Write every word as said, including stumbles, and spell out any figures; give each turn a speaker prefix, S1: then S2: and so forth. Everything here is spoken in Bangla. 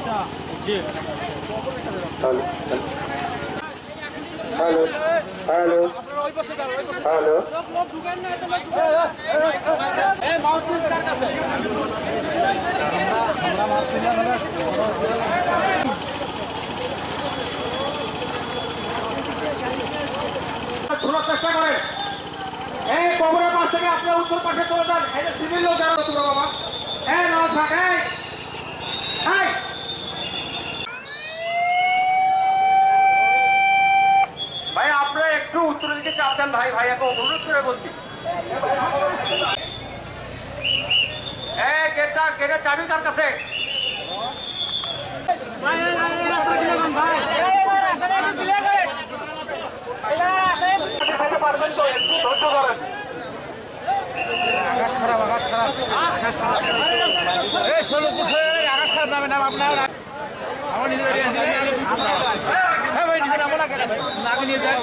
S1: হ্যালো হ্যালো হ্যালো চেষ্টা করেন এই কবরের পাশ থেকে আপনার উত্তর পাশে চলে যান। এটা সিভিল লোক যারা তোমরা বাবা হ্যাঁ না থাক ভাই আপনারা একটু উত্তরের দিকে চাপ দেন ভাই ভাইয়াকে অনুরোধ করে বলছি। গেটটা গেটের চাবি কার কাছে? পারবেন তো একটু ধৈর্য ধরেন। আকাশ খারাপ আকাশ খারাপ আকাশ খারাপ আকাশ খারাপ নামে নাম আপনার আমার নিজের হ্যাঁ ভাই নিজের নামও লাগে আগে নিয়ে যায়।